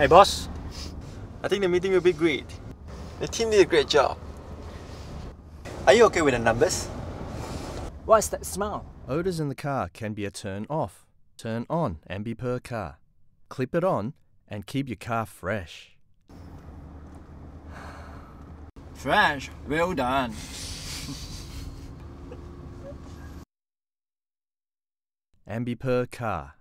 Hey boss, I think the meeting will be great. The team did a great job. Are you okay with the numbers? What's that smell? Odours in the car can be a turn off. Turn on Ambi Pur car. Clip it on and keep your car fresh. Fresh. Well done. Ambi Pur car.